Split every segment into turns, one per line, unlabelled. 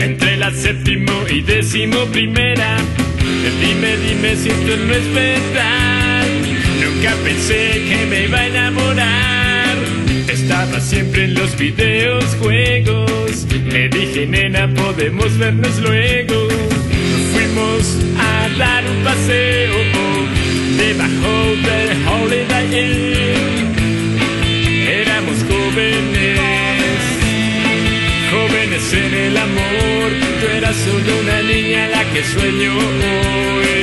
entre la séptimo y décimo primera. Dime si esto no es verdad. Nunca pensé que me iba a enamorar. Estaba siempre en los videos juegos. Le dije, nena, podemos vernos luego. Fuimos a dar un paseo debajo del Holiday Inn. Éramos jóvenes en el amor. Yo era solo una niña la que sueño hoy.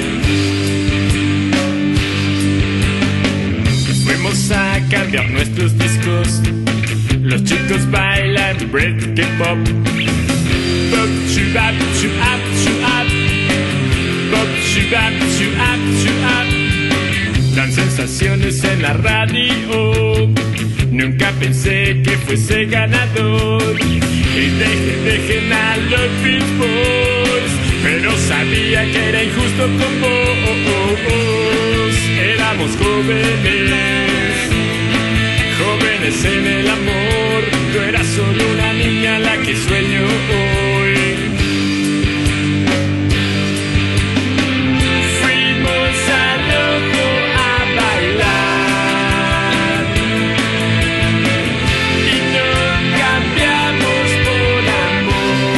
Fuimos a cambiar nuestros discos. Los chicos bailan break pop. Pop, chubap, chubap, chubap. Pop, chubap, chubap, chubap. Dan sensaciones en la radio. Nunca pensé que fuese ganador. Y dejen a los Beach Boys, pero sabía que era injusto con vos. Éramos jóvenes en el amor. Tú eras solo una niña la que sueño hoy. Fuimos al loco a bailar y no cambiamos por amor.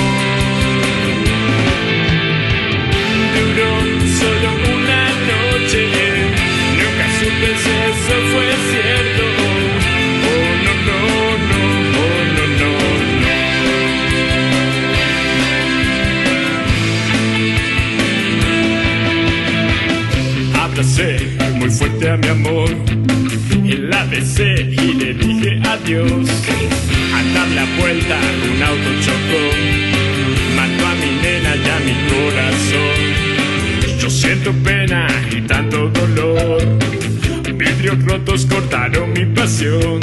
Duró solo una noche. Nunca supe si eso fue cierto. Oh no, no, no, oh no, no, no. Abracé muy fuerte a mi amor y la besé y le dije adiós. A dar la vuelta un auto chocó, mató a mi nena y a mi corazón. Yo siento pena y tanto dolor. Vidrios rotos cortaron mi pasión.